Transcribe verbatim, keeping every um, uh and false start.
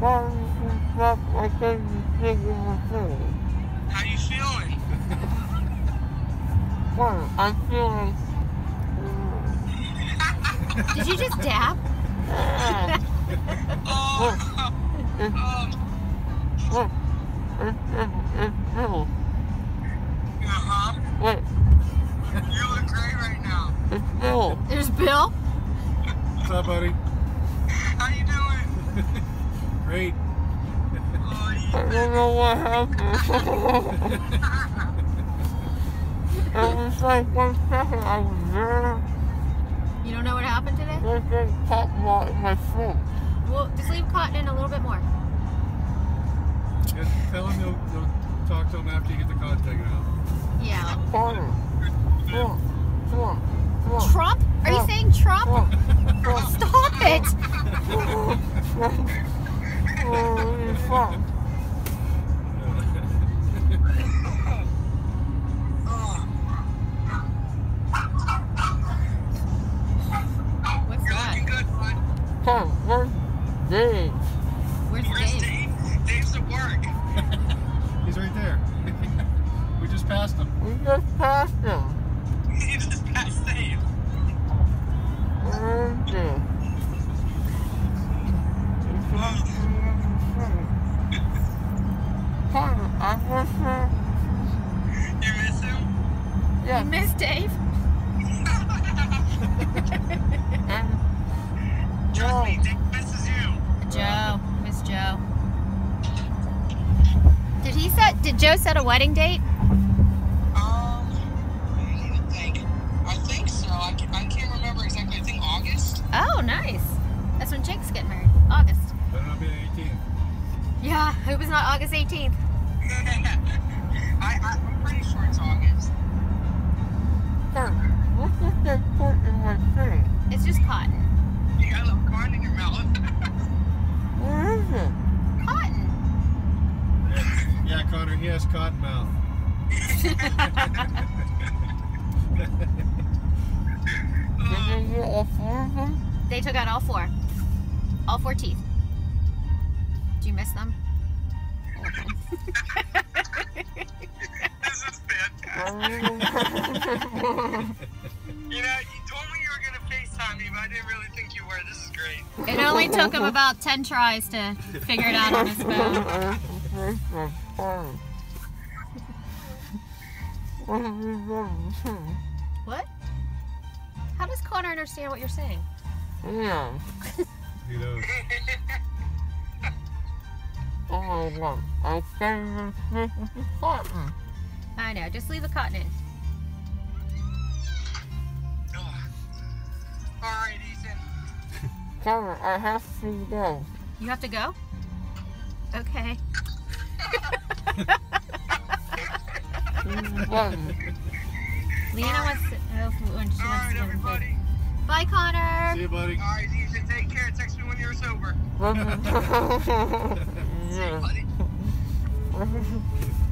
How you feeling? I'm feeling. Did you just dab? Oh, oh. Uh-huh. What? You look great right now. It's Bill. There's Bill. What's up, buddy? How you doing? Great. Oh, you I don't know what happened. It was like one second I was there. You don't know what happened today? There's a pop lot in my throat. Well, just leave cotton in a little bit more. Yeah, tell him you'll, you'll talk to him after you get the cotton taken out. Yeah. Connor. Trump. Trump. Trump. Trump? Are you saying Trump? Trump. Trump. Stop it! Trump. Oh, Trump. What's You're that? looking good, bud. Trump. Where's Dave? Where's Where's Dave? Dave? Dave's at work. He's right there. We just passed him. We just passed him. He just passed Dave. Where's Dave? Connor, I miss him. You miss him? Yeah. You miss Dave? And Trust me, Dave misses you. Joe. Miss Joe. Did he set, did Joe set a wedding date? Um, I need to think. I think so. I can't, I can't remember exactly. I think August. Oh, nice. That's when Jake's getting married. August. Better not be the eighteenth. Yeah, it was not August eighteenth. I, I, I'm pretty sure it's August. Connor, what's this they put in my thing? It's just cotton. You got a little corn in your mouth. Where is it? Cotton. Yeah, Connor, he has cotton mouth. Did they get all four of them? They took out all four. All four teeth. Do you miss them? This is fantastic. You know, you told me you were going to FaceTime me, but I didn't really think you were. This is great. It only took him about ten tries to figure it out on his phone. What? How does Connor understand what you're saying? Yeah. He knows. Oh my god. I can't even this is cotton. I know. Just leave the cotton in. Oh. All right, Ethan. Connor, I have to go. You have to go? Okay. Leanna wants to. Oh, when she All wants right, to go to bed. everybody. Bye, Connor. See you, buddy. All right, Ethan, take care. Text me when you're sober. Yeah. See you, buddy.